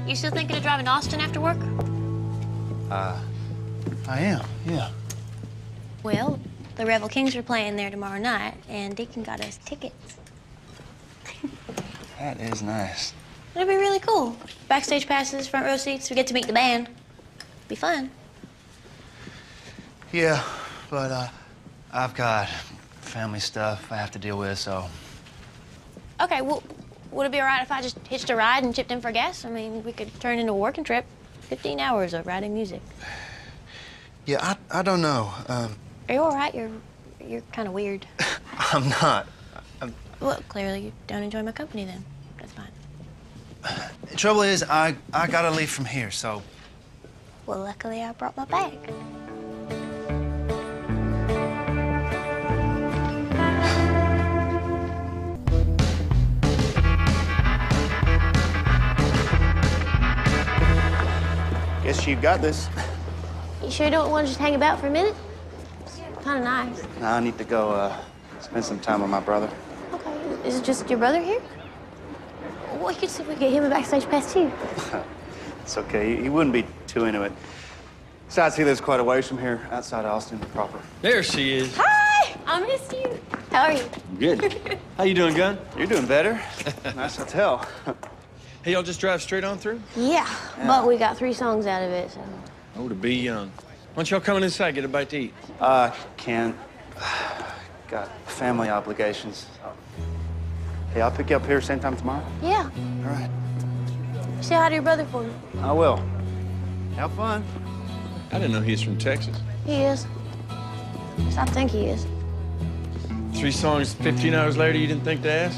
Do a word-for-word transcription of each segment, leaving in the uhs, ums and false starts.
You still thinking of driving to Austin after work? Uh, I am, yeah. Well, the Revel Kings are playing there tomorrow night, and Deacon got us tickets. That is nice. It'll be really cool. Backstage passes, front row seats, we get to meet the band. Be fun. Yeah, but uh, I've got family stuff I have to deal with, so. Okay, well, would it be all right if I just hitched a ride and chipped in for gas? I mean, we could turn it into a working trip. fifteen hours of riding music. Yeah, I, I don't know. Um, Are you all right? You're, you're kind of weird. I'm not. I'm... Well, clearly you don't enjoy my company then. That's fine. The trouble is, I, I gotta leave from here, so. Well, luckily I brought my bag. Guess you've got this. You sure you don't want to just hang about for a minute? It's kind of nice. Now I need to go uh, spend some time with my brother. Okay, is it just your brother here? Well, you could see if we could get him a backstage pass too. It's okay. He, he wouldn't be too into it. Besides, he lives quite a ways from here, outside Austin proper. There she is. Hi! I missed you. How are you? Good. How you doing, Gun? You're doing better. Nice hotel. Hey, y'all just drive straight on through? Yeah, yeah, but we got three songs out of it, so. Oh, to be young. Why don't y'all come inside, get a bite to eat? Uh, can't. Got family obligations. Hey, I'll pick you up here same time tomorrow? Yeah. All right. Say hi to your brother for me. I will. Have fun. I didn't know he was from Texas. He is. At least I think he is. Three songs, fifteen hours later, you didn't think to ask?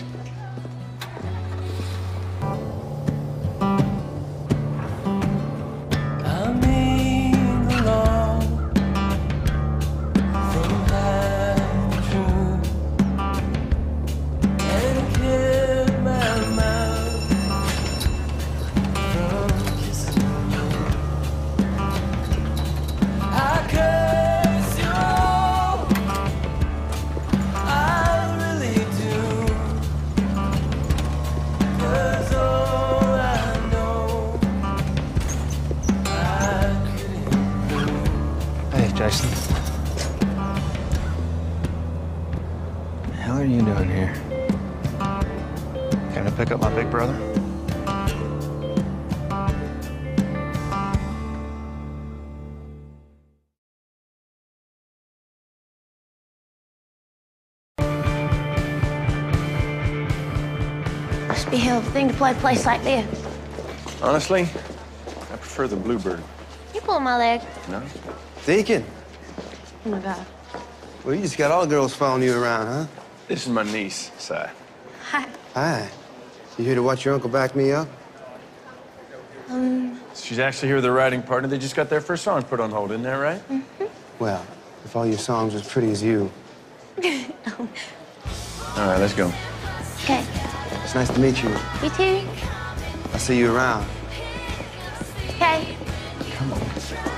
Jason. What the hell are you doing here? Came to pick up my big brother? Must be a hell of a thing to play a place like this. Honestly, I prefer the Bluebird. You pulling my leg. No? Deacon. Oh, my God. Well, you just got all the girls following you around, huh? This is my niece, Si. Hi. Hi. You here to watch your uncle back me up? Um... She's actually here with her writing partner. They just got their first song put on hold, isn't that right? Mm-hmm. Well, if all your songs are as pretty as you. Oh. All right, let's go. Okay. It's nice to meet you. You too. I'll see you around. Okay. Come on.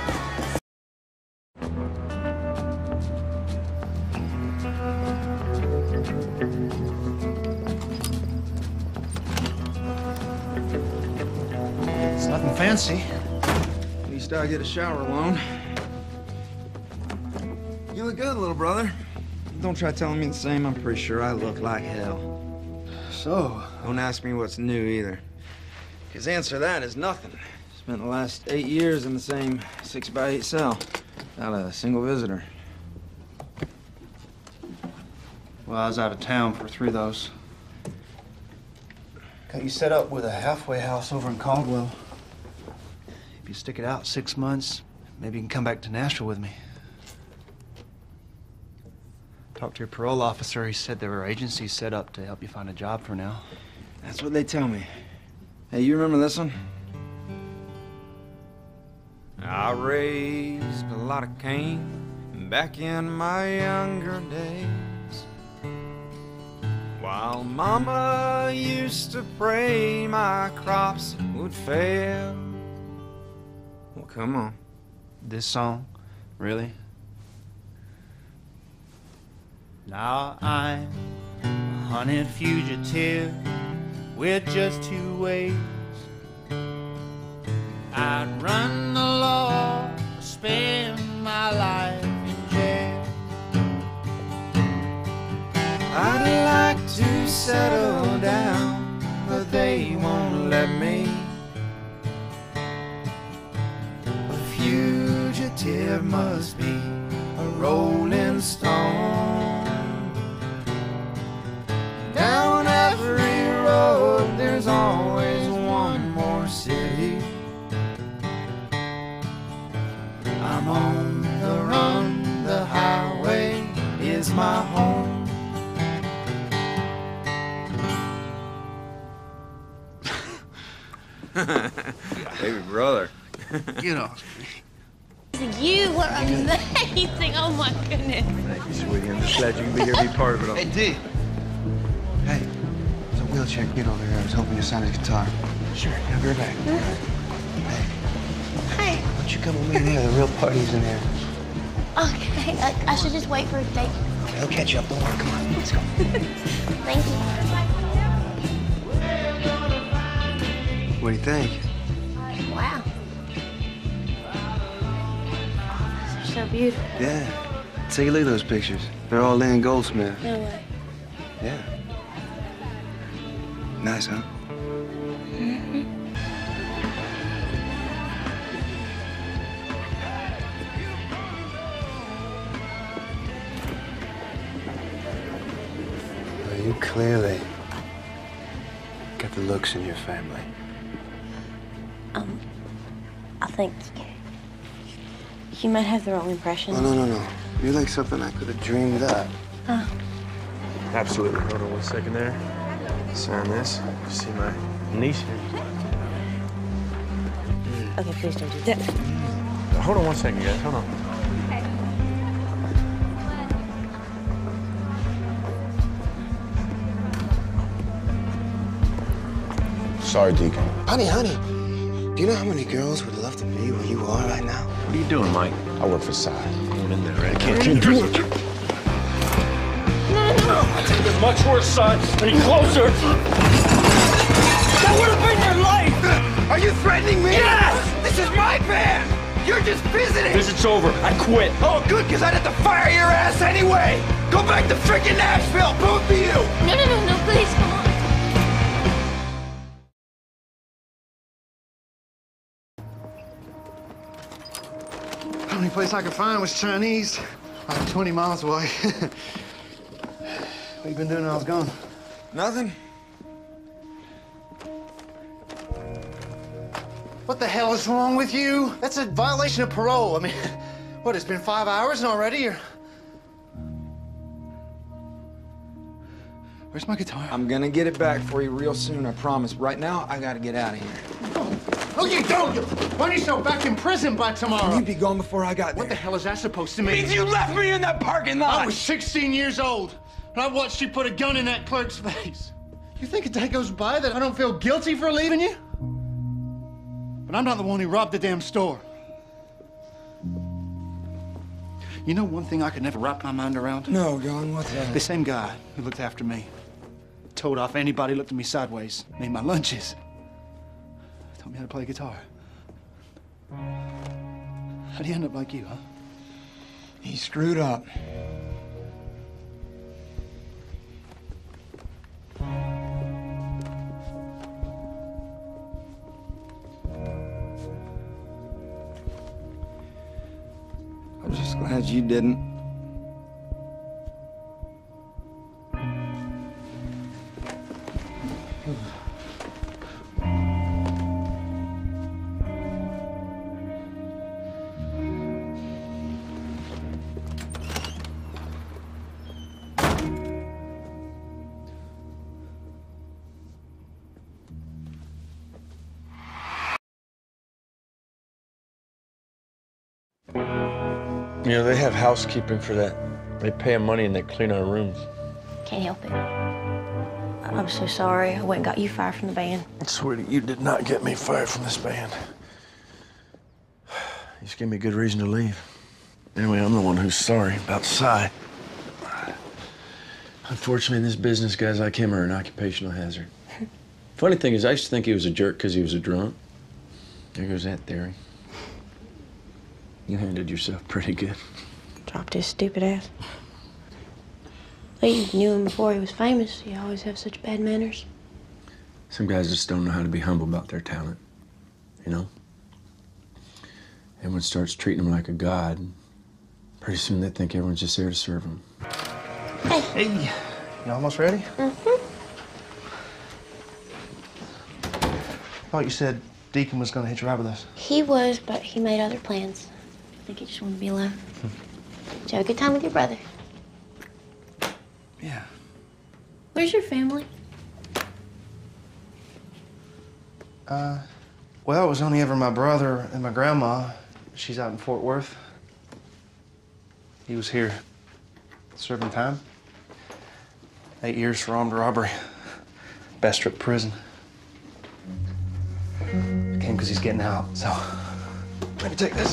It's nothing fancy. At least I get a shower alone. You look good, little brother. Don't try telling me the same. I'm pretty sure I look like hell. So, don't ask me what's new either. Because the answer to that is nothing. Spent the last eight years in the same six by eight cell, without a single visitor. Well, I was out of town for three of those. Got you set up with a halfway house over in Caldwell. If you stick it out six months, maybe you can come back to Nashville with me. Talked to your parole officer. He said there were agencies set up to help you find a job for now. That's what they tell me. Hey, you remember this one? I raised a lot of Cain back in my younger days, while Mama used to pray my crops would fail. Well, come on. This song? Really? Now I'm a hunted fugitive with just two ways I'd run the law, spend my life in jail. I'd like to settle down, but they won't let me. A fugitive must be a rolling stone. Down every road, there's always one more city. I'm on the run, the highway is my home. Baby brother. You know. You were amazing. Oh my goodness. Thank you, sweetie. I'm just glad you can be here and be part of it all. Hey, D. Hey, there's a wheelchair kid over here. I was hoping to sign his guitar. Sure, I'll be right back. Hey. Hey. Why don't you come with me in there? The real party's in there. Okay, I, I should just wait for Dave. Okay, I'll catch you up. Don't worry. Come on, let's go. Thank you. What do you think? Wow. These are so beautiful. Yeah. Take a look at those pictures. They're all Lynn Goldsmith. No way. Yeah. Nice, huh? Mm-hmm. Well, you clearly got the looks in your family. Um, I think you might have the wrong impression. Oh, no, no, no. You're like something I could have dreamed up. Oh. Absolutely. Hold on one second there. Sign this. See my niece here. Okay, please don't do that. Hold on one second, guys. Hold on. Sorry, Deacon. Honey, honey, do you know how many girls would love to be where you are right now? What are you doing, Mike? I work for Cy. Going in there, right? I can't do it. I take it much worse, son. Any closer. That would have been your life! Are you threatening me? Yes! This is my band! You're just visiting! Visit's over. I quit. Oh, good, because I'd have to fire your ass anyway! Go back to frickin' Nashville, both of you! No, no, no, no, please, come on. The only place I could find was Chinese, like twenty miles away. What you been doing while I was gone? Nothing. What the hell is wrong with you? That's a violation of parole. I mean, what, it's been five hours and already you're... Where's my guitar? I'm gonna get it back for you real soon, I promise. Right now, I gotta get out of here. Oh, you don't! You find yourself back in prison by tomorrow. You'd be gone before I got there. What the hell is that supposed to mean? Means you left me in that parking lot! I was sixteen years old, and I watched you put a gun in that clerk's face. You think a day goes by that I don't feel guilty for leaving you? But I'm not the one who robbed the damn store. You know one thing I could never wrap my mind around? No, John, what's that? The same guy who looked after me told off anybody who looked at me sideways, made my lunches, taught me how to play guitar. How'd he end up like you, huh? He screwed up. I'm just glad you didn't. You know, they have housekeeping for that. They pay them money and they clean our rooms. Can't help it. I'm so sorry. I went and got you fired from the band. Sweetie, you did not get me fired from this band. You just gave me a good reason to leave. Anyway, I'm the one who's sorry about Cy. Unfortunately, in this business, guys like him are an occupational hazard. Funny thing is, I used to think he was a jerk because he was a drunk. There goes that theory. You handled yourself pretty good. Dropped his stupid ass. Lee knew him before he was famous. He always have such bad manners. Some guys just don't know how to be humble about their talent, you know? Everyone starts treating them like a god. Pretty soon they think everyone's just there to serve them. Hey. Hey, you almost ready? Mm-hmm. I thought you said Deacon was gonna hitch a ride with us. He was, but he made other plans. I think he just wanted to be alone. Did you have a good time with your brother? Yeah. Where's your family? Uh, well, it was only ever my brother and my grandma. She's out in Fort Worth. He was here serving time. Eight years for armed robbery. Bastrop prison. Came because he's getting out, so let me take this.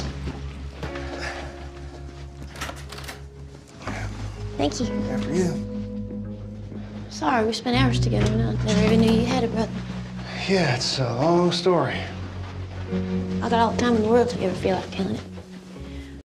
Thank you. After you. Sorry, we spent hours together and I never even knew you had a brother. Yeah, it's a long story. I got all the time in the world if you ever feel like telling it.